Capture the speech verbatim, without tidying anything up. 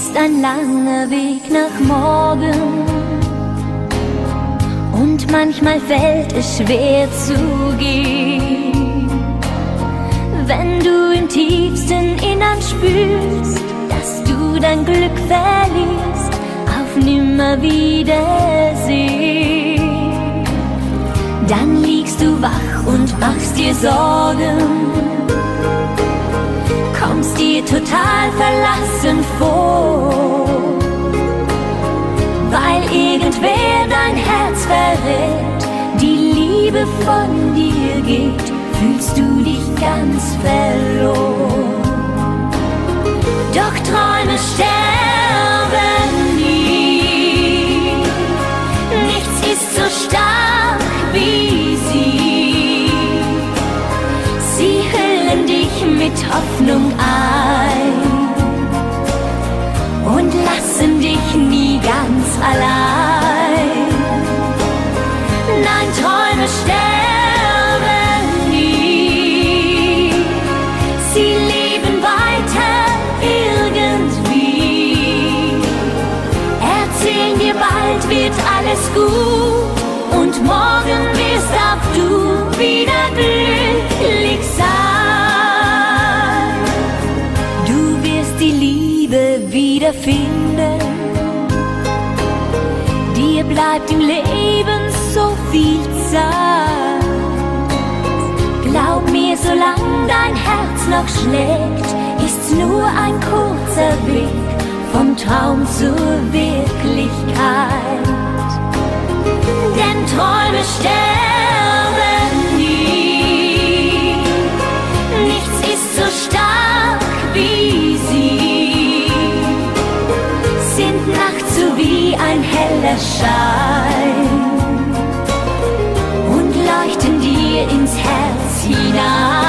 ist ein langer Weg nach morgen und manchmal fällt es schwer zu gehen, wenn du im tiefsten Innern spürst, dass du dein Glück verlierst auf Nimmerwiedersehen. Dann liegst du wach und machst dir Sorgen, kommst dir total verlassen vor, weil irgendwer dein Herz verrät, die Liebe von dir geht, fühlst du dich ganz verloren. Doch Träume sterben nie, nichts ist so stark wie sie. Sie hüllen dich mit Hoffnung ein und lassen dich nie ganz allein. Nein, Träume sterben nie, sie leben weiter irgendwie. Erzählen dir, bald wird alles gut und morgen wirst auch du wieder glücklich sein. Du wirst die Liebe wiederfinden, dir bleibt im Leben so viel Zeit. Glaub mir, solange dein Herz noch schlägt, ist's nur ein kurzer Weg vom Traum zur Wirklichkeit. Denn Träume sterben nie, nichts ist so stark wie sie, sind nachts so wie ein heller Schein und leuchten dir ins Herz hinein.